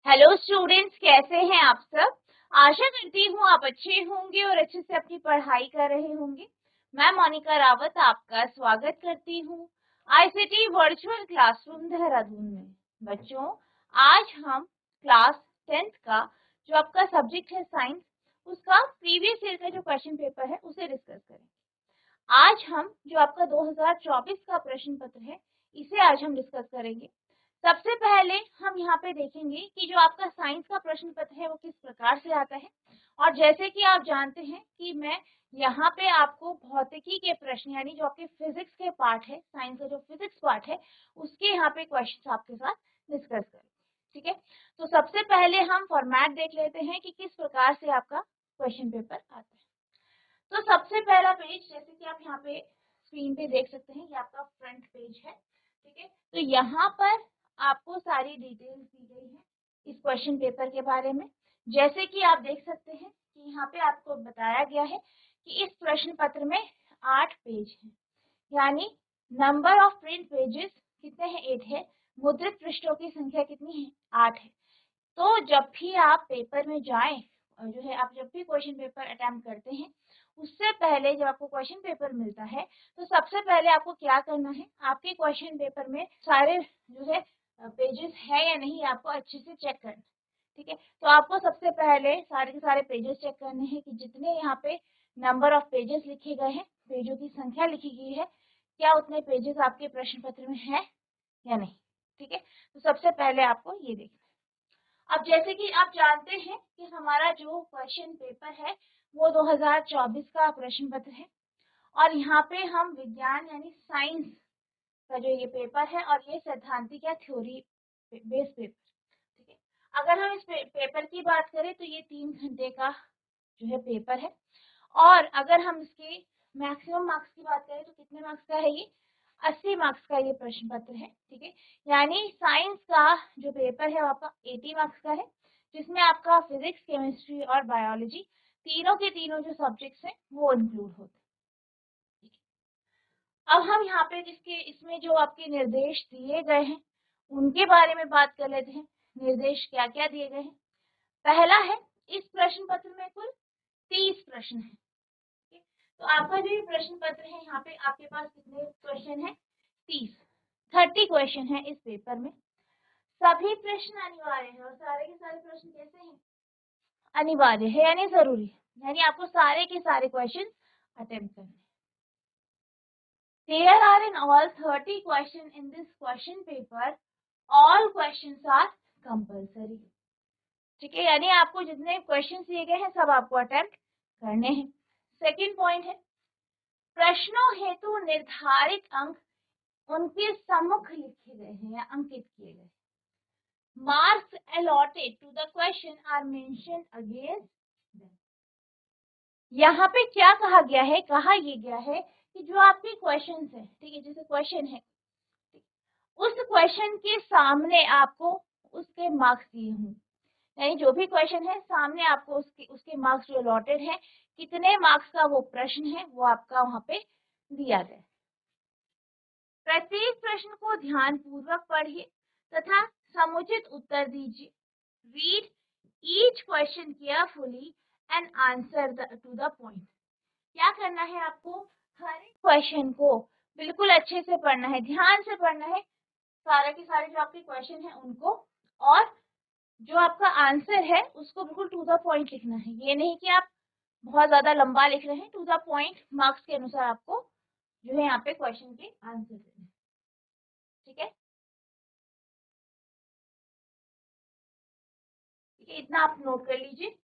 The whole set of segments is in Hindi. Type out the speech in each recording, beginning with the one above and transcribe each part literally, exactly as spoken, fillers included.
हेलो स्टूडेंट्स, कैसे हैं आप सब। आशा करती हूँ आप अच्छे होंगे और अच्छे से अपनी पढ़ाई कर रहे होंगे। मैं मोनिका रावत आपका स्वागत करती हूँ आईसीटी वर्चुअल क्लासरूम देहरादून में। बच्चों, आज हम क्लास टेंथ का जो आपका सब्जेक्ट है साइंस, उसका प्रीवियस ईयर का जो क्वेश्चन पेपर है उसे डिस्कस करेंगे। आज हम जो आपका दो हज़ार चौबीस का प्रश्न पत्र है इसे आज हम डिस्कस करेंगे। सबसे पहले हम यहाँ पे देखेंगे कि जो आपका साइंस का प्रश्न पत्र है वो किस प्रकार से आता है। और जैसे कि आप जानते हैं कि मैं यहाँ पे आपको भौतिकी के प्रश्न यानी जो आपके फिजिक्स के पार्ट है, साइंस का जो फिजिक्स पार्ट है उसके यहाँ पे क्वेश्चन आपके साथ डिस्कस करेंगे। ठीक है, तो सबसे पहले हम फॉर्मेट देख लेते हैं कि किस प्रकार से आपका क्वेश्चन पेपर आता है। तो सबसे पहला पेज, जैसे कि आप यहाँ पे स्क्रीन पे देख सकते हैं, ये आपका फ्रंट पेज है। ठीक है, तो यहाँ पर आपको सारी डिटेल्स दी गई है इस क्वेश्चन पेपर के बारे में। जैसे कि आप देख सकते हैं कि यहाँ पे आपको बताया गया है कि इस प्रश्न पत्र में आठ पेज हैं, यानी नंबर ऑफ प्रिंट पेजेस कितने हैं? एट है। मुद्रित पृष्ठों की संख्या कितनी है? आठ है। तो जब भी आप पेपर में जाएं और जो है आप जब भी क्वेश्चन पेपर अटेम्प्ट करते हैं, उससे पहले जब आपको क्वेश्चन पेपर मिलता है तो सबसे पहले आपको क्या करना है, आपके क्वेश्चन पेपर में सारे जो है पेजेस है या नहीं आपको अच्छे से चेक करना। ठीक है, तो आपको सबसे पहले सारे के सारे पेजेस चेक करने हैं कि जितने यहाँ पे नंबर ऑफ पेजेस लिखे गए हैं, पेजों की संख्या लिखी गई है, क्या उतने पेजेस आपके प्रश्न पत्र में है या नहीं। ठीक है, तो सबसे पहले आपको ये देखना। अब जैसे कि आप जानते हैं कि हमारा जो क्वेश्चन पेपर है वो दो हज़ार चौबीस का प्रश्न पत्र है और यहाँ पे हम विज्ञान यानी साइंस का जो ये पेपर है और ये सैद्धांतिक या थ्योरी बेस पेपर। ठीक है, अगर हम इस पे, पेपर की बात करें तो ये तीन घंटे का जो है पेपर है और अगर हम इसके मैक्सिमम मार्क्स की बात करें तो कितने मार्क्स का है? ये अस्सी मार्क्स का ये प्रश्न पत्र है। ठीक है, यानी साइंस का जो पेपर है वो आपका अस्सी मार्क्स का है, जिसमें आपका फिजिक्स, केमिस्ट्री और बायोलॉजी तीनों के तीनों जो सब्जेक्ट्स हैं वो इंक्लूड होते हैं। अब हम यहाँ पे जिसके इसमें जो आपके निर्देश दिए गए हैं उनके बारे में बात कर लेते हैं। निर्देश क्या क्या दिए गए हैं? पहला है, इस प्रश्न पत्र में कुल तीस प्रश्न है। तो आपका जो ये प्रश्न पत्र है यहाँ पे आपके पास कितने क्वेश्चन है? तीस, थर्टी क्वेश्चन है इस पेपर में। सभी प्रश्न अनिवार्य है और सारे के सारे प्रश्न कैसे हैं? अनिवार्य है यानी जरूरी है, यानी आपको सारे के सारे क्वेश्चन अटेम्प्ट करने। There are in all thirty questions in this question paper. All questions are compulsory. ठीक है, यानी आपको जितने क्वेश्चन दिए गए हैं सब आपको अटेम्प्ट करने हैं। सेकंड पॉइंट है, प्रश्नों हेतु निर्धारित अंक उनके सम्मुख लिखे गए हैं या अंकित किए गए। Marks allotted to the question are mentioned against them. यहाँ पे क्या कहा गया है? कहा ये गया है कि जो आपके क्वेश्चन है, ठीक है, जैसे क्वेश्चन है उस क्वेश्चन के सामने आपको उसके मार्क्स दिए हों, यानी जो भी क्वेश्चन है सामने आपको उसके उसके मार्क्स जो अलॉटेड है, कितने मार्क्स का वो प्रश्न है वो आपका वहाँ पे दिया गया। प्रत्येक प्रश्न को ध्यान पूर्वक पढ़िए तथा समुचित उत्तर दीजिए। Read each question carefully and answer to the point. क्या करना है आपको? हर एक क्वेश्चन को बिल्कुल अच्छे से पढ़ना है, ध्यान से पढ़ना है, सारे के सारे जो आपके क्वेश्चन है उनको, और जो आपका आंसर है उसको बिल्कुल टू द पॉइंट लिखना है। ये नहीं कि आप बहुत ज्यादा लंबा लिख रहे हैं, टू द पॉइंट मार्क्स के अनुसार आपको जो है यहाँ पे क्वेश्चन के आंसर देने। ठीक है, ठीक है, इतना आप नोट कर लीजिए।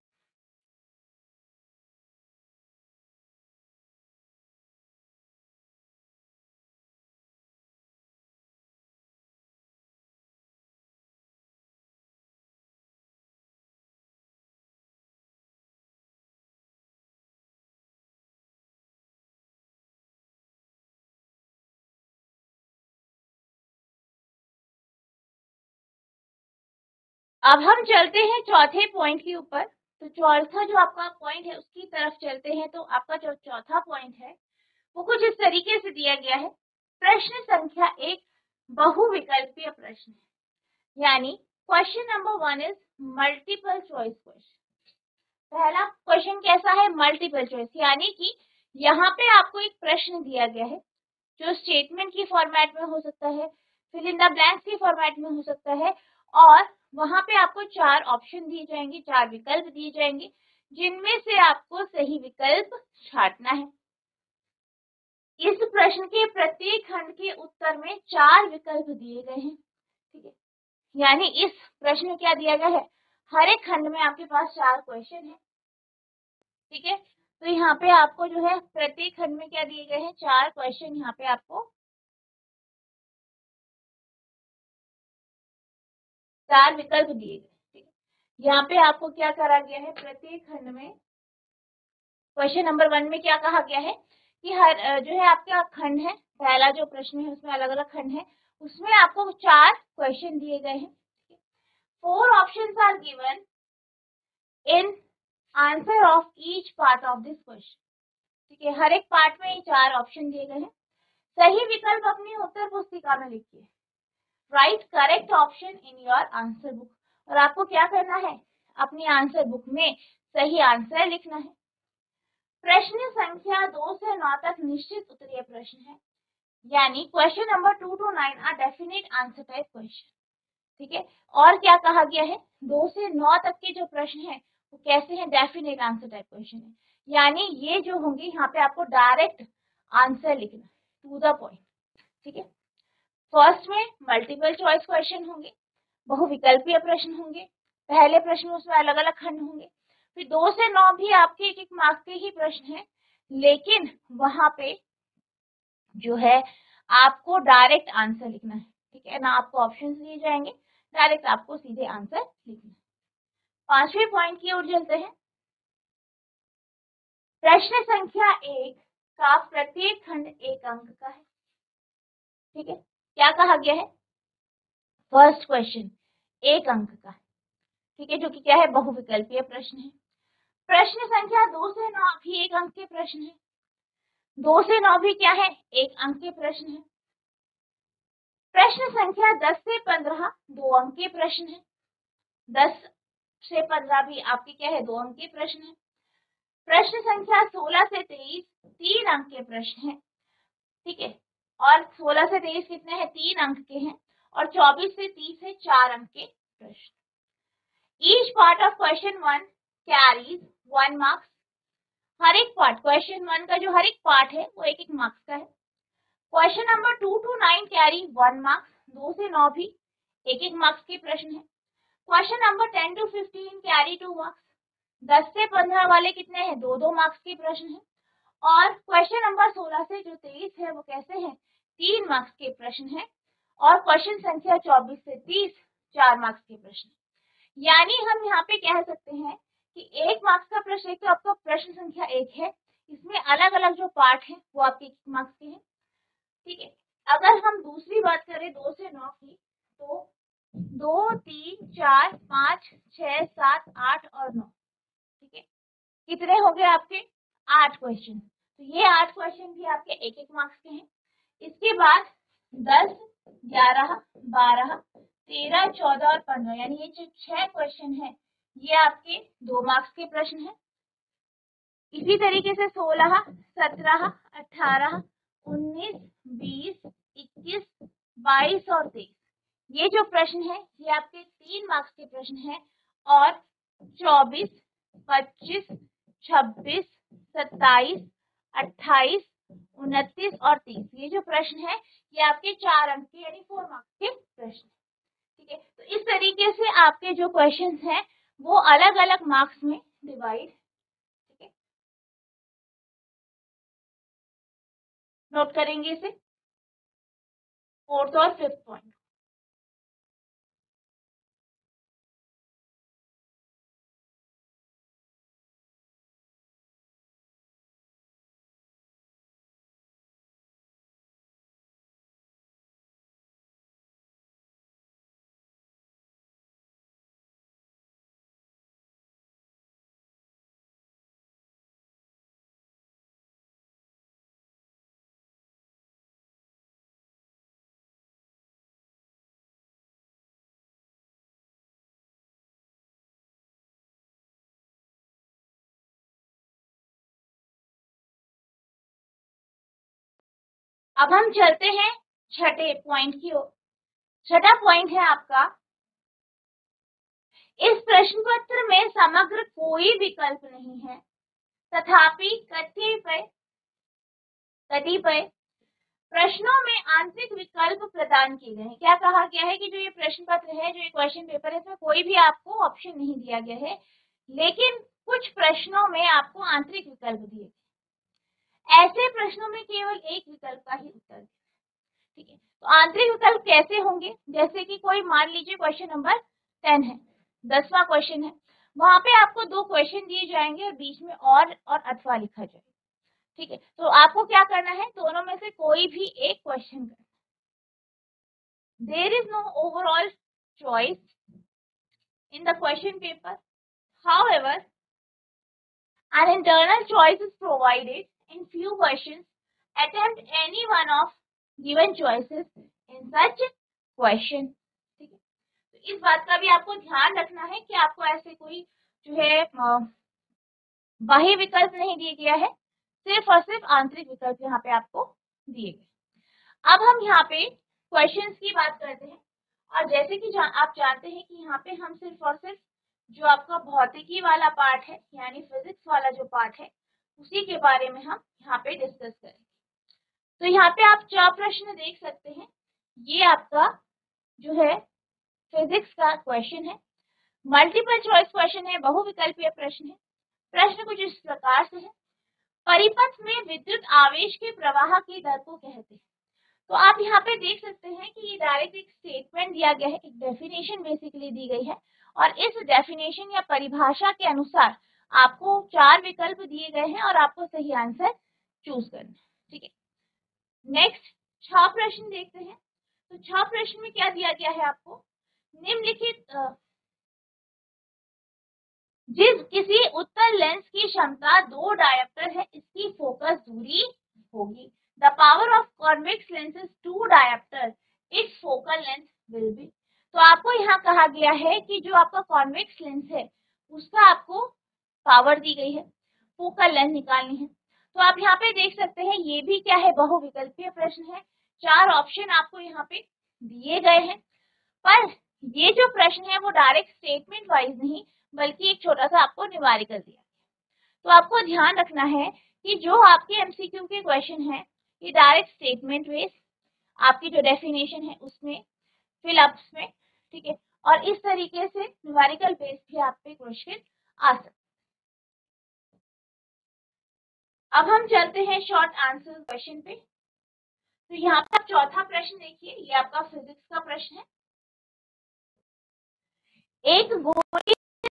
अब हम चलते हैं चौथे पॉइंट के ऊपर। तो चौथा जो आपका पॉइंट है उसकी तरफ चलते हैं। तो आपका जो चौथा पॉइंट है वो कुछ इस तरीके से दिया गया है। प्रश्न संख्या एक बहुविकल्पीय प्रश्न है, यानी question number one is multiple choice question. पहला क्वेश्चन कैसा है? मल्टीपल चॉइस, यानी कि यहाँ पे आपको एक प्रश्न दिया गया है जो स्टेटमेंट की फॉर्मेट में हो सकता है, फिल इन द ब्लैंक्स की फॉर्मेट में हो सकता है, और वहां पे आपको चार ऑप्शन दिए जाएंगे, चार विकल्प दिए जाएंगे, जिनमें से आपको सही विकल्प छांटना है। इस प्रश्न के प्रत्येक खंड के उत्तर में चार विकल्प दिए गए हैं, ठीक है। यानी इस प्रश्न में क्या दिया गया है, हर एक खंड में आपके पास चार क्वेश्चन है, ठीक है। तो यहाँ पे आपको जो है प्रत्येक खंड में क्या दिए गए हैं, चार क्वेश्चन यहाँ पे आपको चार विकल्प दिए गए, ठीक है। यहाँ पे आपको क्या करा गया है, प्रत्येक खंड में क्वेश्चन नंबर वन में क्या कहा गया है कि हर जो है आपका खंड है, पहला जो प्रश्न है उसमें अलग अलग खंड है, उसमें आपको चार क्वेश्चन दिए गए हैं। Four options are given in answer of each part of this question, ठीक है। हर एक पार्ट में चार ऑप्शन दिए गए हैं। सही विकल्प अपनी उत्तर पुस्तिका में लिखिए। Write correct option in your answer book, और आपको क्या करना है, अपनी आंसर बुक में सही आंसर लिखना है। प्रश्न संख्या दो से नौ तक निश्चित उत्तरीय प्रश्न है, यानी question number two to nine are definite answer type question, ठीक है। और क्या कहा गया है, दो से नौ तक के जो प्रश्न है वो कैसे हैं, डेफिनेट आंसर टाइप क्वेश्चन है, यानी ये जो होंगे यहाँ पे आपको डायरेक्ट आंसर लिखना है, टू द पॉइंट, ठीक है। फर्स्ट में मल्टीपल चॉइस क्वेश्चन होंगे, बहुविकल्पीय प्रश्न होंगे, पहले प्रश्न उसमें अलग अलग खंड होंगे, फिर दो से नौ भी आपके एक एक मार्क्स के ही प्रश्न हैं, लेकिन वहां पे जो है आपको डायरेक्ट आंसर लिखना है, ठीक है ना, आपको ऑप्शंस दिए जाएंगे, डायरेक्ट आपको सीधे आंसर लिखना है। पांचवें पॉइंट की ओर चलते हैं। प्रश्न संख्या एक का प्रत्येक खंड एक अंक का है, ठीक है। क्या कहा गया है, फर्स्ट क्वेश्चन एक अंक का है, ठीक है, जो कि क्या है, बहुविकल्पीय प्रश्न है। प्रश्न संख्या दो से नौ भी एक अंक के प्रश्न है, दो से नौ भी क्या है, एक अंक के प्रश्न है। प्रश्न संख्या दस से पंद्रह दो अंक के प्रश्न है, दस से पंद्रह भी आपके क्या है, दो अंक के प्रश्न है। प्रश्न संख्या सोलह से तेईस तीन अंक के प्रश्न है, ठीक है, और सोलह से तेईस कितने हैं, तीन अंक के हैं, और चौबीस से तीस है चार अंक के प्रश्न। Each part of question one carries one marks, हर एक पार्ट, क्वेश्चन वन का जो हर एक पार्ट है वो एक एक मार्क्स का है। Question number two to nine carry one marks, दो से नौ भी एक एक मार्क्स के प्रश्न है। Question number ten to fifteen carry two marks, दस से पंद्रह वाले कितने हैं, दो दो मार्क्स के प्रश्न है। और क्वेश्चन नंबर सोलह से जो तेईस है वो कैसे हैं, तीन मार्क्स के प्रश्न है। और क्वेश्चन संख्या चौबीस से तीस चार मार्क्स के प्रश्न, यानी हम यहाँ पे कह सकते हैं कि एक मार्क्स का प्रश्न, एक तो आपका प्रश्न संख्या एक है, इसमें अलग अलग जो पार्ट है वो आपके एक मार्क्स के हैं, ठीक है। अगर हम दूसरी बात करें दो से नौ की, तो दो तीन चार पाँच छह सात आठ और नौ, ठीक है, कितने हो गए आपके, आठ क्वेश्चन। तो ये आठ क्वेश्चन भी आपके एक एक मार्क्स के हैं। इसके बाद दस ग्यारह बारह तेरह चौदह और पंद्रह, यानी ये जो छह क्वेश्चन है ये आपके दो मार्क्स के प्रश्न है। इसी तरीके से सोलह सत्रह अठारह उन्नीस बीस इक्कीस बाईस और तेईस, ये जो प्रश्न है ये आपके तीन मार्क्स के प्रश्न है। और चौबीस पच्चीस छब्बीस सत्ताईस अट्ठाईस उनतीस और तीस, ये जो प्रश्न है ये आपके चार अंक के यानी फोर मार्क्स के प्रश्न, ठीक है। तो इस तरीके से आपके जो क्वेश्चंस हैं वो अलग अलग मार्क्स में डिवाइड, ठीक है, नोट करेंगे इसे, फोर्थ और फिफ्थ पॉइंट। अब हम चलते हैं छठे पॉइंट की ओर। छठा पॉइंट है आपका, इस प्रश्न पत्र में समग्र कोई विकल्प नहीं है, तथापि कतिपय कतिपय प्रश्नों में आंतरिक विकल्प प्रदान किए गए हैं। क्या कहा गया है कि जो ये प्रश्न पत्र है, जो ये क्वेश्चन पेपर है, इसमें कोई भी आपको ऑप्शन नहीं दिया गया है, लेकिन कुछ प्रश्नों में आपको आंतरिक विकल्प दिए गए। ऐसे प्रश्नों में केवल एक विकल्प का ही उत्तर है, ठीक है। तो आंतरिक विकल्प कैसे होंगे, जैसे कि कोई मान लीजिए क्वेश्चन नंबर टेन है, दसवां क्वेश्चन है, वहां पे आपको दो क्वेश्चन दिए जाएंगे और बीच में और और अथवा लिखा जाएगा, ठीक है। तो आपको क्या करना है, दोनों में से कोई भी एक क्वेश्चन करना। There is no overall choice in the question paper, however an internal choice is provided in few questions. Attempt any one of given choices in such question, ठीक है। तो इस बात का भी आपको ध्यान रखना है कि आपको ऐसे कोई जो है बाह्य विकल्प नहीं दिया गया है, सिर्फ और सिर्फ आंतरिक विकल्प यहाँ पे आपको दिए गए। अब हम यहाँ पे क्वेश्चंस की बात करते हैं, और जैसे कि जा, आप जानते हैं कि यहाँ पे हम सिर्फ और सिर्फ जो आपका भौतिकी वाला पार्ट है, यानी फिजिक्स वाला जो पार्ट है, उसी के बारे में हम यहाँ पे डिस्कस करेंगे। तो यहाँ पे आप चार प्रश्न देख सकते हैं, ये आपका जो है फिजिक्स का क्वेश्चन है, मल्टीपल चॉइस क्वेश्चन है, बहुविकल्पीय प्रश्न है। प्रश्न कुछ इस प्रकार से है, परिपथ में विद्युत आवेश के प्रवाह की दर को कहते हैं। तो आप यहाँ पे देख सकते हैं कि ये डायरेक्ट एक स्टेटमेंट दिया गया है, एक डेफिनेशन बेसिकली दी गई है, और इस डेफिनेशन या परिभाषा के अनुसार आपको चार विकल्प दिए गए हैं और आपको सही आंसर चूज करना है, ठीक है। नेक्स्ट छह प्रश्न देखते हैं। तो छह प्रश्न में क्या दिया गया है आपको, निम्नलिखित जिस किसी उत्तल लेंस की क्षमता दो डायोप्टर है, इसकी फोकस दूरी होगी। The power of convex lenses two dioptre, its focal length will be. तो आपको यहाँ कहा गया है कि जो आपका कॉन्वेक्स लेंस है उसका आपको पावर दी गई है, फोकल लेंथ निकालनी है। तो आप यहाँ पे देख सकते हैं, ये भी क्या है, बहुविकल्पीय प्रश्न है। चार ऑप्शन आपको यहाँ पे दिए गए हैं, पर ये जो प्रश्न है वो डायरेक्ट स्टेटमेंट वाइज नहीं, बल्कि एक छोटा सा आपको न्यूमेरिकल दिया। तो आपको ध्यान रखना है कि जो आपके एमसीक्यू के क्वेश्चन है, ये डायरेक्ट स्टेटमेंट बेस, आपकी जो डेफिनेशन है उसमें, फिलअप्स में, ठीक है, और इस तरीके से न्यूमेरिकल बेस भी आप पे क्वेश्चन आ सकते। अब हम चलते हैं शॉर्ट आंसर क्वेश्चन पे। तो यहाँ पर चौथा प्रश्न देखिए, ये आपका फिजिक्स का प्रश्न है। एक गोली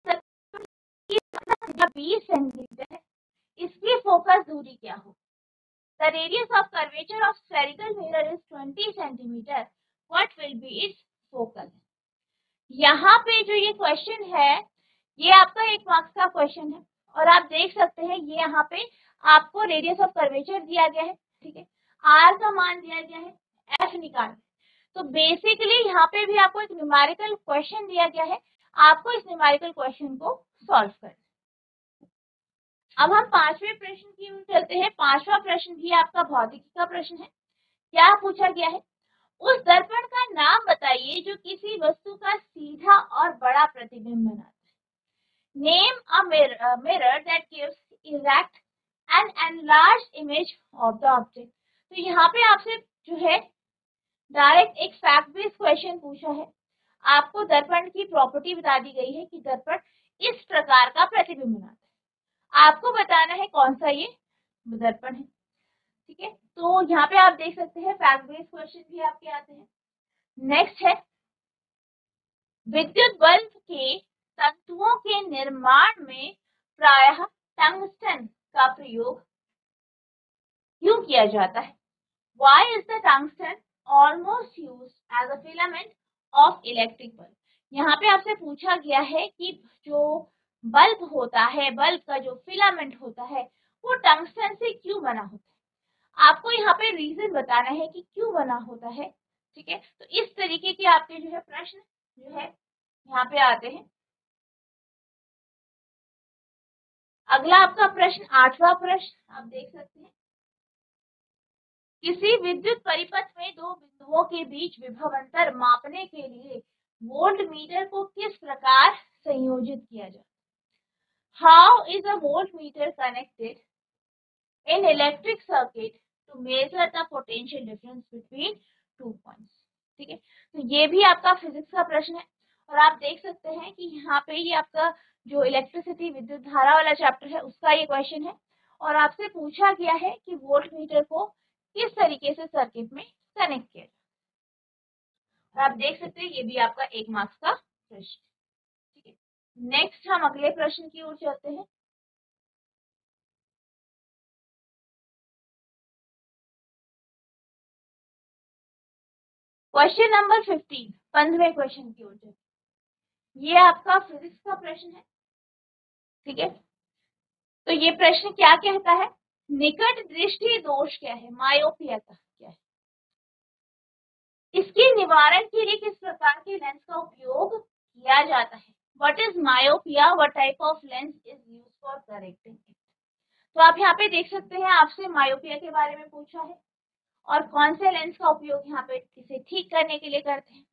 बीस सेंटीमीटर है, इसकी फोकस दूरी क्या हो? The radius of curvature of spherical mirror is twenty centimetre, what will be its focal? यहाँ पे जो ये क्वेश्चन है, ये आपका एक मार्क्स का क्वेश्चन है, और आप देख सकते हैं ये यहाँ पे आपको रेडियस ऑफ कर्वेचर दिया गया है, ठीक है, आर का मान दिया गया है, एफ निकाल। तो बेसिकली यहाँ पे भी आपको एक न्यूमेरिकल क्वेश्चन दिया गया है, आपको इस न्यूमेरिकल क्वेश्चन को सॉल्व करना। अब हम पांचवें प्रश्न की ओर चलते हैं। पांचवा प्रश्न भी आपका भौतिकी का प्रश्न है। क्या पूछा गया है, उस दर्पण का नाम बताइए जो किसी वस्तु का सीधा और बड़ा प्रतिबिंब बनाता है। Name a mirror that gives erect and enlarged image of the object. तो यहाँ पे आपसे जो है डायरेक्ट एक फैक्ट बेस्ड क्वेश्चन पूछा है, आपको दर्पण की प्रॉपर्टी बता दी गई है कि दर्पण इस प्रकार का प्रतिबिंब बनाता है, आपको बताना है कौन सा ये दर्पण है, ठीक है। तो यहाँ पे आप देख सकते हैं फैक्ट बेस्ड क्वेश्चन भी आपके आते हैं। नेक्स्ट है, विद्युत बल्ब के तंतुओं के निर्माण में प्रायः टंगस्टन का प्रयोग क्यों किया जाता है? Why is the tungsten almost used as a filament of electric bulb? यहाँ पे आपसे पूछा गया है कि जो बल्ब होता है, बल्ब का जो फिलामेंट होता है, वो टंगस्टन से क्यों बना होता है। आपको यहाँ पे रीजन बताना है कि क्यों बना होता है, ठीक है। तो इस तरीके के आपके जो है प्रश्न जो है यहाँ पे आते हैं। अगला आपका प्रश्न आठवां प्रश्न आप देख सकते हैं किसी विद्युत परिपथ में दो बिंदुओं के बीच विभव अंतर मापने के लिए वोल्ट मीटर को किस प्रकार संयोजित किया जाए? How is a voltmeter connected in electric circuit to measure the potential difference between two points? ठीक है, तो ये भी आपका फिजिक्स का प्रश्न है और आप देख सकते हैं कि यहाँ पे ये आपका जो इलेक्ट्रिसिटी विद्युत धारा वाला चैप्टर है उसका ये क्वेश्चन है और आपसे पूछा गया है कि वोल्ट मीटर को किस तरीके से सर्किट में कनेक्ट किया जाए। आप देख सकते हैं ये भी आपका एक मार्क्स का प्रश्न। ठीक है, नेक्स्ट हम अगले प्रश्न की ओर चलते हैं। क्वेश्चन नंबर फिफ्टीन, पंद्रहवें क्वेश्चन की ओर चलते हैं। ये आपका फिजिक्स का प्रश्न है। ठीक है, तो ये प्रश्न क्या कहता है? निकट दृष्टि दोष क्या है? मायोपिया का क्या है? इसके निवारण के लिए किस प्रकार के लेंस का उपयोग किया जाता है? What is myopia? What type of lens is used for correcting it? तो आप यहाँ पे देख सकते हैं आपसे मायोपिया के बारे में पूछा है और कौन से लेंस का उपयोग यहाँ पे इसे ठीक करने के लिए करते हैं।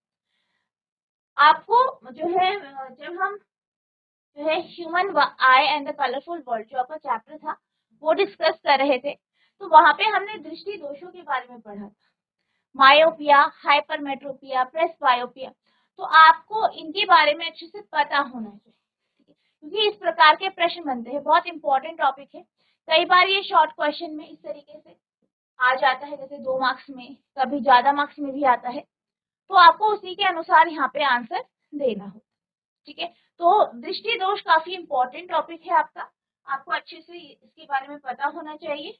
आपको जो है जब हम जो है human eye and the colourful world जो आपका चैप्टर था वो डिस्कस कर रहे थे, तो वहां पे हमने दृष्टि दोषों के बारे में पढ़ा था, मायोपिया, हाइपरमेट्रोपिया, प्रेसबायोपिया। तो आपको इनके बारे में अच्छे से पता होना चाहिए क्योंकि इस प्रकार के प्रश्न बनते हैं। बहुत इंपॉर्टेंट टॉपिक है, कई बार ये शॉर्ट क्वेश्चन में इस तरीके से आ जाता है, जैसे दो मार्क्स में, कभी ज्यादा मार्क्स में भी आता है, तो आपको उसी के अनुसार यहाँ पे आंसर देना हो। ठीक है, तो दृष्टि दोष काफी इंपॉर्टेंट टॉपिक है आपका, आपको अच्छे से इसके बारे में पता होना चाहिए।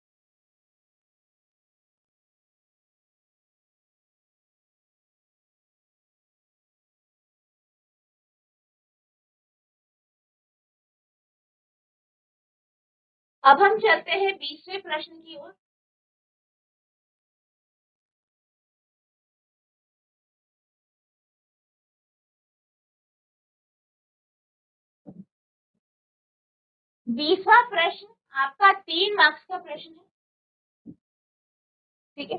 अब हम चलते हैं बीसवें प्रश्न की ओर। बीसवां प्रश्न आपका तीन मार्क्स का प्रश्न है। ठीक है,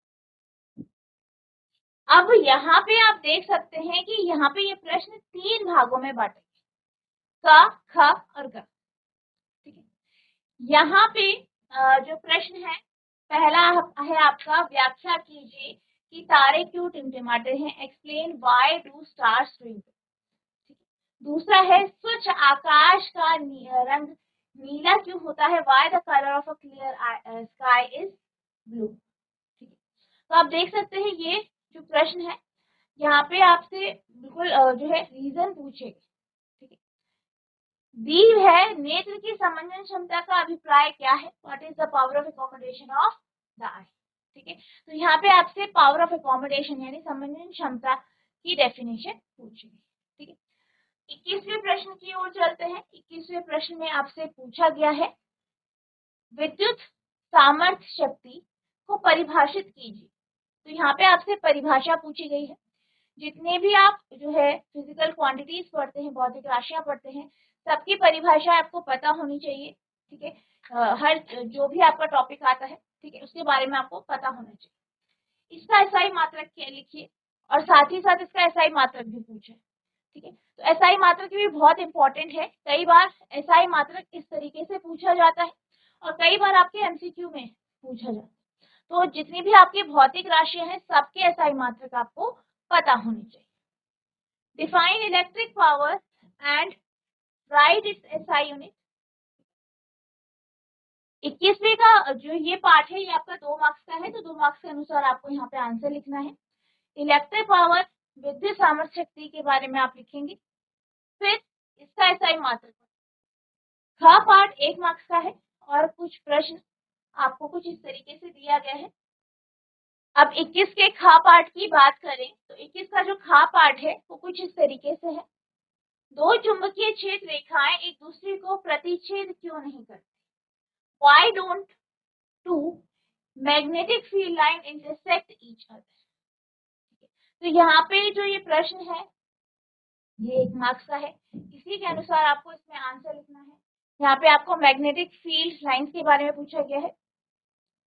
अब यहाँ पे आप देख सकते हैं कि यहाँ पे ये प्रश्न तीन भागों में बांटे, क, ख और ग। ठीक है, यहाँ पे जो प्रश्न है पहला है आपका, व्याख्या कीजिए कि तारे क्यों टिमटिमाते हैं, explain why do stars twinkle. दूसरा है स्वच्छ आकाश का रंग नीला क्यों होता है, why the colour of a clear sky is blue. ठीक है, तो आप देख सकते हैं ये जो प्रश्न है यहाँ पे आपसे बिल्कुल जो है रीजन पूछेगा। ठीक है, दी है नेत्र की समंजन क्षमता का अभिप्राय क्या है, what is the power of accommodation of the eye. ठीक है, तो यहाँ पे आपसे पावर ऑफ अकोमोडेशन यानी समंजन क्षमता की डेफिनेशन पूछेगी। ठीक है, इक्कीसवें प्रश्न की ओर चलते हैं। इक्कीसवें प्रश्न में आपसे पूछा गया है विद्युत सामर्थ्य शक्ति को परिभाषित कीजिए। तो यहाँ पे आपसे परिभाषा पूछी गई है। जितने भी आप जो है फिजिकल क्वांटिटीज पढ़ते हैं, भौतिक राशियां पढ़ते हैं, सबकी परिभाषा आपको पता होनी चाहिए। ठीक है, हर जो भी आपका टॉपिक आता है, ठीक है, उसके बारे में आपको पता होना चाहिए। इसका एसआई मात्रक क्या लिखिए और साथ ही साथ इसका एसआई मात्रक भी पूछे। ठीक है, तो एसआई मात्रक भी बहुत इंपॉर्टेंट है। कई बार एसआई मात्रक इस तरीके से पूछा जाता है और कई बार आपके एमसीक्यू में पूछा जाता है। तो जितनी भी आपकी भौतिक राशियां हैं सबके एसआई मात्रक आपको पता होनी चाहिए। Define electric power and write its SI unit. इक्कीसवीं का जो ये पार्ट है ये आपका दो मार्क्स का है, तो दो मार्क्स के अनुसार आपको यहाँ पे आंसर लिखना है। इलेक्ट्रिक पावर विद्युत सामर्थ्य शक्ति के बारे में आप लिखेंगे, फिर इसका एसआई मात्रक। ख पार्ट एक मार्क्स का है और कुछ प्रश्न आपको कुछ इस तरीके से दिया गया है। अब इक्कीस के खा पार्ट की बात करें तो इक्कीस का जो खा पार्ट है वो कुछ इस तरीके से है, दो चुंबकीय छेद रेखाएं एक दूसरे को प्रतिच्छेद क्यों नहीं करती, why don't two magnetic field line intersect each other. तो यहाँ पे जो ये प्रश्न है ये एक मार्क्स का है, इसी के अनुसार आपको इसमें आंसर लिखना है। यहाँ पे आपको मैग्नेटिक फील्ड लाइंस के बारे में पूछा गया है।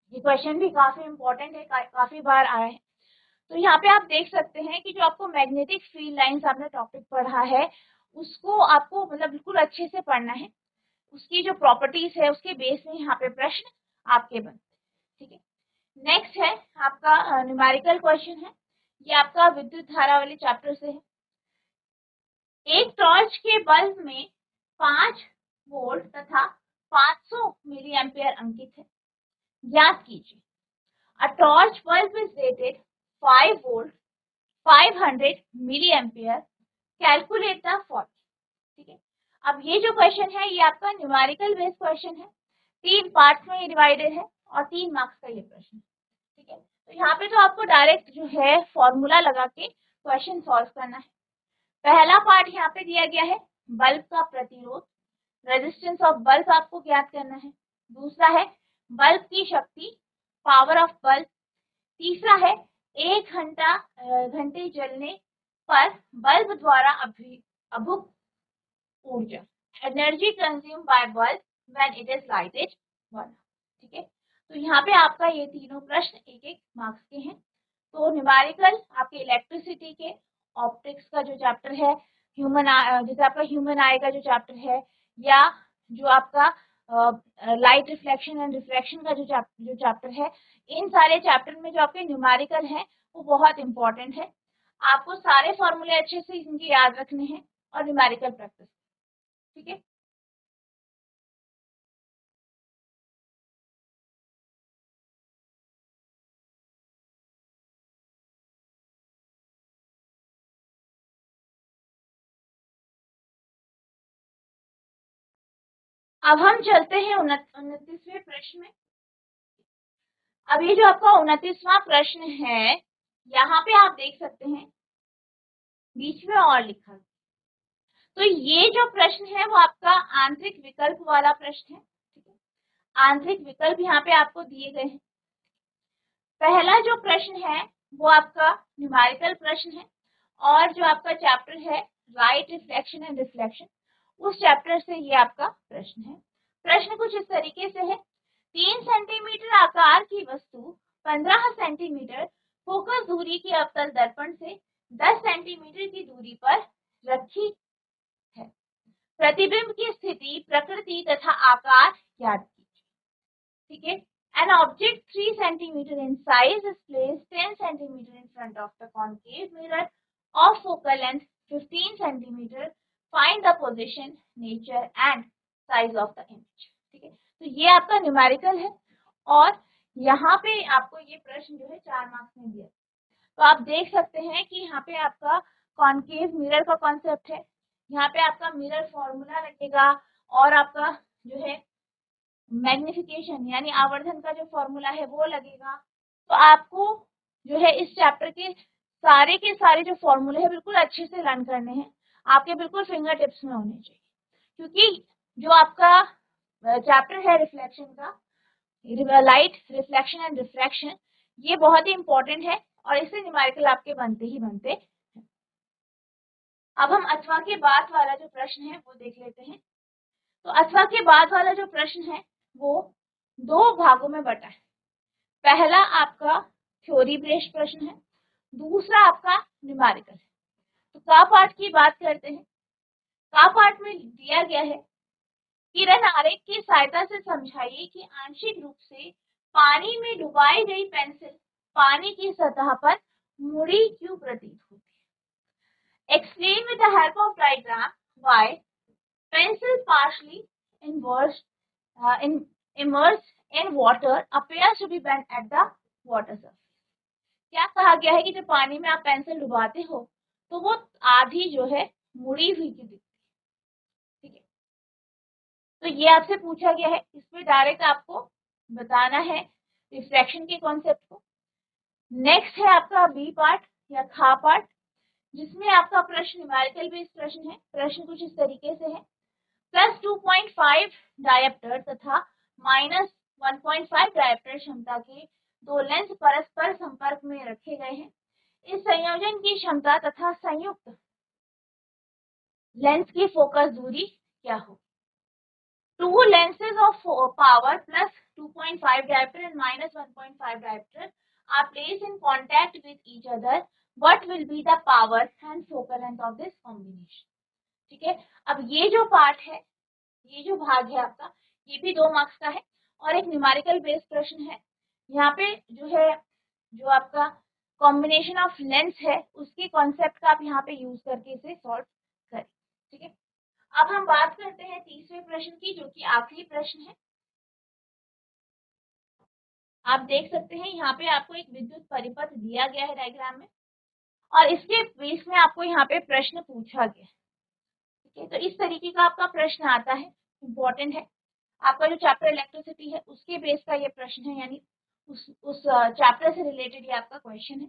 ये क्वेश्चन भी काफी इंपॉर्टेंट है, का, काफी बार आया है। तो यहाँ पे आप देख सकते हैं कि जो आपको मैग्नेटिक फील्ड लाइंस आपने टॉपिक पढ़ा है उसको आपको मतलब बिल्कुल अच्छे से पढ़ना है, उसकी जो प्रॉपर्टीज है उसके बेस में यहाँ पे प्रश्न आपके बनते हैं। ठीक है, नेक्स्ट है आपका न्यूमेरिकल क्वेश्चन है, ये आपका विद्युत धारा वाले चैप्टर से है। एक टॉर्च के बल्ब में पांच वोल्ट तथा पाँच सौ मिली एम्पियर अंकित है, ज्ञात कीजिए। A torch bulb is rated five volt five hundred milliampere, calculate the following. ठीक है, अब ये जो क्वेश्चन है ये आपका न्यूमेरिकल बेस्ड क्वेश्चन है, तीन पार्ट्स में ये डिवाइडेड है और तीन मार्क्स का ये प्रश्न है। ठीक है, तो यहाँ पे तो आपको डायरेक्ट जो है फॉर्मूला लगा के क्वेश्चन सॉल्व करना है। पहला पार्ट यहाँ पे दिया गया है बल्ब का प्रतिरोध, रेजिस्टेंस ऑफ बल्ब आपको ज्ञात करना है। दूसरा है बल्ब की शक्ति, पावर ऑफ बल्ब। तीसरा है एक घंटा घंटे जलने पर बल्ब द्वारा अभुक्त ऊर्जा, energy consume by bulb when it is lighted one. ठीक है, तो यहाँ पे आपका ये तीनों प्रश्न एक एक मार्क्स के हैं। तो न्यूमेरिकल आपके इलेक्ट्रिसिटी के, ऑप्टिक्स का जो चैप्टर है, ह्यूमन जैसे आपका ह्यूमन आई का जो चैप्टर है, या जो आपका लाइट रिफ्लेक्शन एंड रिफ्रैक्शन का जो चैप्टर जो चैप्टर है, इन सारे चैप्टर में जो आपके न्यूमेरिकल हैं वो बहुत इंपॉर्टेंट है। आपको सारे फॉर्मूले अच्छे से इनके याद रखने हैं और न्यूमेरिकल प्रैक्टिस। ठीक है, अब हम चलते हैं उनतीसवें प्रश्न में। अब ये जो आपका उनतीसवां प्रश्न है, यहाँ पे आप देख सकते हैं बीच में और लिखा है। तो ये जो प्रश्न है वो आपका आंतरिक विकल्प वाला प्रश्न है। ठीक है, आंतरिक विकल्प यहाँ पे आपको दिए गए हैं। पहला जो प्रश्न है वो आपका न्यूमेरिकल प्रश्न है और जो आपका चैप्टर है लाइट रिफ्लेक्शन एंड रिफ्लेक्शन, उस चैप्टर से ये आपका प्रश्न है। प्रश्न कुछ इस तरीके से है, तीन सेंटीमीटर आकार की वस्तु पंद्रह सेंटीमीटर फोकस दूरी के अवतल दर्पण से दस सेंटीमीटर की दूरी पर रखी है। प्रतिबिंब की स्थिति, प्रकृति तथा आकार ज्ञात कीजिए। ठीक है, an object three centimeter in size is placed ten centimeter in front of the concave mirror of focal length fifteen centimeter. Find the position, nature and size of the image. ठीक है, तो ये आपका न्यूमेरिकल है और यहाँ पे आपको ये प्रश्न जो है चार मार्क्स में दिया। तो आप देख सकते हैं कि यहाँ पे आपका कॉन्केव मिरर का कॉन्सेप्ट है, यहाँ पे आपका मिरर फॉर्मूला लगेगा और आपका जो है मैग्निफिकेशन यानी आवर्धन का जो फॉर्मूला है वो लगेगा। तो आपको जो है इस चैप्टर के सारे के सारे जो फॉर्मूले हैं बिल्कुल अच्छे से लर्न करने हैं, आपके बिल्कुल फिंगर टिप्स में होने चाहिए, क्योंकि जो आपका चैप्टर है रिफ्लेक्शन का, लाइट रिफ्लेक्शन एंड रिफ्रैक्शन, ये बहुत ही इंपॉर्टेंट है और इससे न्यूमेरिकल आपके बनते ही बनते हैं। अब हम अथवा के बाद वाला जो प्रश्न है वो देख लेते हैं। तो अथवा के बाद वाला जो प्रश्न है वो दो भागों में बटा है। पहला आपका थ्योरी बेस्ड प्रश्न है, दूसरा आपका न्यूमेरिकल है। तो का पार्ट की बात करते हैं। का पार्ट में दिया गया है, किरण आरेख की सहायता से समझाइए कि आंशिक रूप से पानी में डुबाई गई पेंसिल पानी की सतह पर मुड़ी क्यों प्रतीत होती है। Explain with the help of diagram why pencil partially immersed uh, in immersed in water appears to be bent at the water surface. क्या कहा गया है कि जब पानी में आप पेंसिल डुबाते हो तो वो आधी जो है मुड़ी हुई की दिखती है। ठीक है, तो ये आपसे पूछा गया है, इसमें डायरेक्ट आपको बताना है रिफ्रैक्शन के कॉन्सेप्ट को। नेक्स्ट है आपका बी पार्ट या खा पार्ट, जिसमें आपका प्रश्न न्यूमेरिकल बेस्ड प्रश्न है। प्रश्न कुछ इस तरीके से है, plus two point five dioptre तथा minus one point five dioptre क्षमता के दो लेंस परस्पर संपर्क में रखे गए हैं। इस संयोजन की क्षमता तथा संयुक्त लेंस की फोकस दूरी क्या हो। Two lenses of power plus two point five diopter and minus one point five diopter are placed in contact with each other, what will be the power and focal length of this combination? ठीक है, अब ये जो पार्ट है, ये जो भाग है आपका, ये भी दो मार्क्स का है और एक न्यूमेरिकल बेस्ड प्रश्न है। यहाँ पे जो है, जो आपका कॉम्बिनेशन ऑफ लेंथ है, उसके कॉन्सेप्ट का आप यहाँ पे यूज करके इसे सॉल्व करें। ठीक है, अब हम बात करते हैं तीसरे प्रश्न की, जो कि आखिरी प्रश्न है। आप देख सकते हैं यहाँ पे आपको एक विद्युत परिपथ दिया गया है डायग्राम में, और इसके बेस में आपको यहाँ पे प्रश्न पूछा गया है। ठीक है, तो इस तरीके का आपका प्रश्न आता है, इम्पोर्टेंट है। आपका जो चैप्टर इलेक्ट्रिसिटी है उसके बेस का ये प्रश्न है, यानी उस उस चैप्टर से रिलेटेड ये आपका क्वेश्चन है।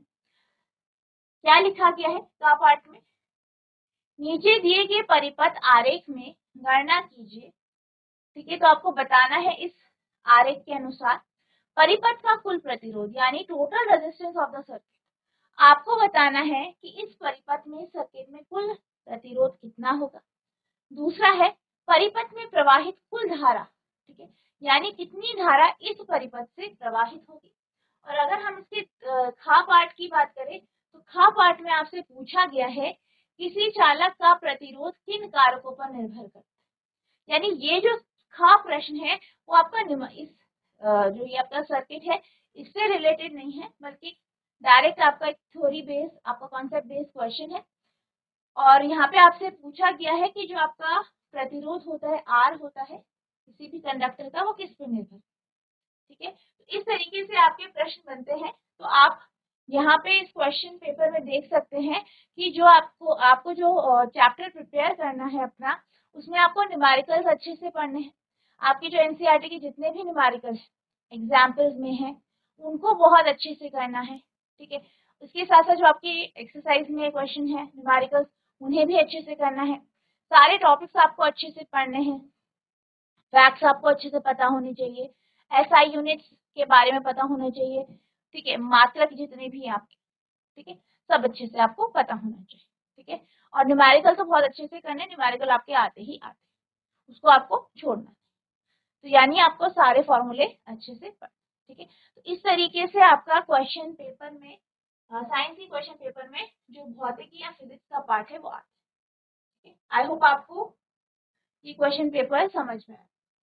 क्या लिखा गया है का पार्ट में, नीचे दिए गए परिपथ आरेख में गणना कीजिए। ठीक है, तो आपको बताना है इस आरेख के अनुसार परिपथ का कुल प्रतिरोध यानी total resistance of the circuit. आपको बताना है कि इस परिपथ में सर्किट में कुल प्रतिरोध कितना होगा। दूसरा है परिपथ में प्रवाहित कुल धारा, ठीक है, यानी कितनी धारा इस परिपथ से प्रवाहित होगी। और अगर हम इसके खा पार्ट की बात करें तो खा पार्ट में आपसे पूछा गया है किसी चालक का प्रतिरोध किन कारकों पर निर्भर करता है। यानी ये जो खा प्रश्न है वो आपका इस जो ये आपका सर्किट है इससे रिलेटेड नहीं है, बल्कि डायरेक्ट आपका एक थ्योरी बेस, आपका कॉन्सेप्ट बेस्ड क्वेश्चन है। और यहाँ पे आपसे पूछा गया है कि जो आपका प्रतिरोध होता है, आर होता है किसी भी कंडक्टर का, वो किस पे निर्भर। ठीक है, तो इस तरीके से आपके प्रश्न बनते हैं। तो आप यहाँ पे इस क्वेश्चन पेपर में देख सकते हैं कि जो आपको आपको जो चैप्टर प्रिपेयर करना है अपना, उसमें आपको न्यूमेरिकल्स अच्छे से पढ़ने हैं। आपकी जो एनसीईआरटी के जितने भी न्यूमेरिकल्स एग्जाम्पल्स में हैं उनको बहुत अच्छे से करना है। ठीक है, उसके साथ साथ जो आपकी एक्सरसाइज में क्वेश्चन है न्यूमेरिकल्स, उन्हें भी अच्छे से करना है। सारे टॉपिक्स आपको अच्छे से पढ़ने हैं, फैक्ट्स आपको अच्छे से पता होने चाहिए, एसआई यूनिट्स के बारे में पता होना चाहिए। ठीक है, मात्रक जितने भी आपके, ठीक है, सब अच्छे से आपको पता होना चाहिए। ठीक है, और न्यूमेरिकल तो बहुत अच्छे से करने, न्यूमेरिकल आपके आते ही आते, उसको आपको छोड़ना। तो यानी आपको सारे फॉर्मूले अच्छे से पढ़। ठीक है, तो इस तरीके से आपका क्वेश्चन पेपर में, साइंस की क्वेश्चन पेपर में जो भौतिकी या फिजिक्स का पार्ट है वो आता है। आई होप आपको ये क्वेश्चन पेपर समझ में आए।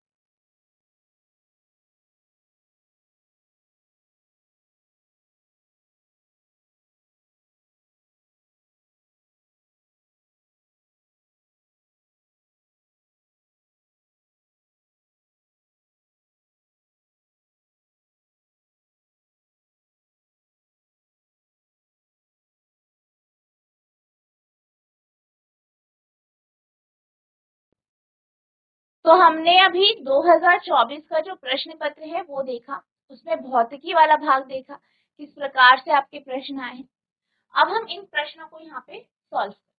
तो हमने अभी दो हज़ार चौबीस का जो प्रश्न पत्र है वो देखा, उसमें भौतिकी वाला भाग देखा, किस प्रकार से आपके प्रश्न आए हैं। अब हम इन प्रश्नों को यहाँ पे सॉल्व करें।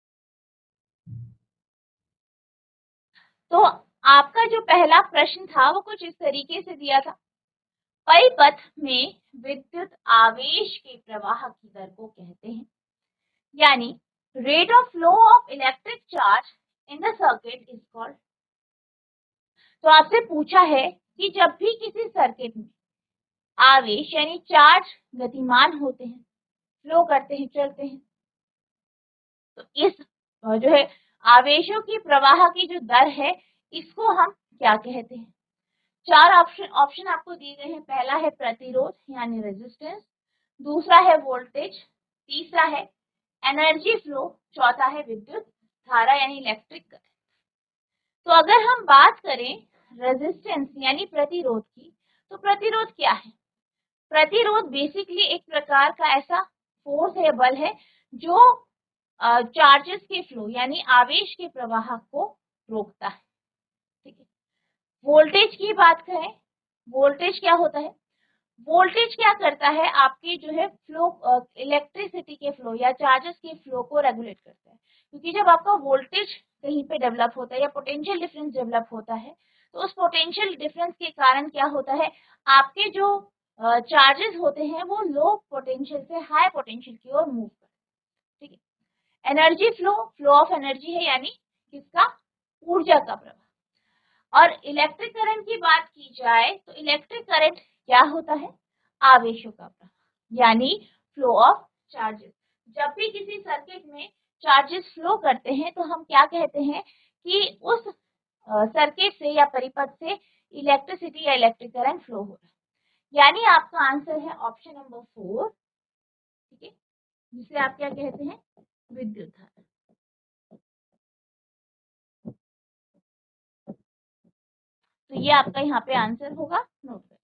तो आपका जो पहला प्रश्न था वो कुछ इस तरीके से दिया था, परिपथ में विद्युत आवेश के प्रवाह की दर को कहते हैं, यानी rate of flow of electric charge in the circuit is called. तो आपसे पूछा है कि जब भी किसी सर्किट में आवेश यानी चार्ज गतिमान होते हैं, फ्लो करते हैं, चलते हैं, तो इस जो है आवेशों की प्रवाह की जो दर है इसको हम क्या कहते हैं। चार ऑप्शन ऑप्शन आपको दिए गए हैं। पहला है प्रतिरोध यानी रेजिस्टेंस, दूसरा है वोल्टेज, तीसरा है एनर्जी फ्लो, चौथा है विद्युत धारा यानी इलेक्ट्रिक करंट। तो अगर हम बात करें रेजिस्टेंस यानी प्रतिरोध की, तो प्रतिरोध क्या है। प्रतिरोध बेसिकली एक प्रकार का ऐसा फोर्स है, बल है, जो चार्जेस के फ्लो यानी आवेश के प्रवाह को रोकता है। ठीक है, वोल्टेज की बात करें, वोल्टेज क्या होता है, वोल्टेज क्या करता है, आपके जो है फ्लो, इलेक्ट्रिसिटी के फ्लो या चार्जेस के फ्लो को रेगुलेट करता है। क्योंकि जब आपका वोल्टेज कहीं पे डेवलप होता है या पोटेंशियल डिफरेंस डेवलप होता है, तो उस पोटेंशियल डिफरेंस के कारण क्या होता है, आपके जो चार्जेस uh, होते हैं वो लो पोटेंशियल से हाई पोटेंशियल की ओर मूव करते हैं। ठीक है, energy flow, flow of energy है, यानी किसका, ऊर्जा का प्रवाह। और इलेक्ट्रिक करंट की बात की जाए तो इलेक्ट्रिक करंट क्या होता है? आवेशों का प्रवाह, यानी फ्लो ऑफ चार्जेस। जब भी किसी सर्किट में चार्जेस फ्लो करते हैं तो हम क्या कहते हैं कि उस सर्किट से या परिपथ से इलेक्ट्रिसिटी या इलेक्ट्रिक करंट फ्लो हो रहा है। यानी आपका आंसर है ऑप्शन नंबर फोर, ठीक है, जिसे आप क्या कहते हैं? विद्युत धारा। तो ये आपका यहाँ पे आंसर होगा, नोट करें।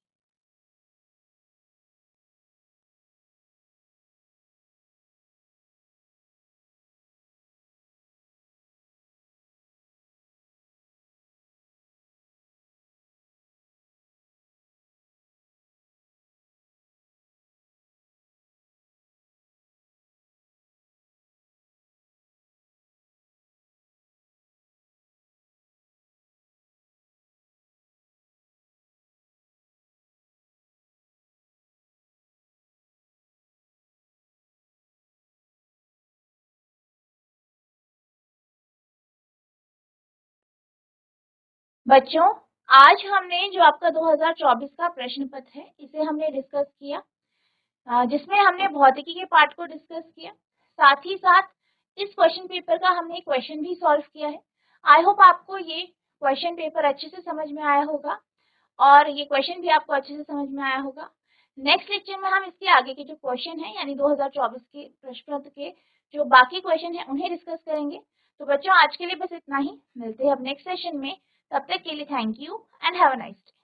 बच्चों, आज हमने जो आपका दो हज़ार चौबीस का प्रश्न पत्र है इसे हमने डिस्कस किया, जिसमें हमने भौतिकी के पार्ट को डिस्कस किया, साथ ही साथ इस क्वेश्चन पेपर का हमने क्वेश्चन भी सॉल्व किया है। आई होप आपको ये क्वेश्चन पेपर अच्छे से समझ में आया होगा और ये क्वेश्चन भी आपको अच्छे से समझ में आया होगा। नेक्स्ट लेक्चर में हम इसके आगे के जो क्वेश्चन है यानी दो हज़ार चौबीस के प्रश्न पत्र के जो बाकी क्वेश्चन है उन्हें डिस्कस करेंगे। तो बच्चों, आज के लिए बस इतना ही, मिलते हैं अब नेक्स्ट सेशन में। तब तक के लिए thank you and have a nice day.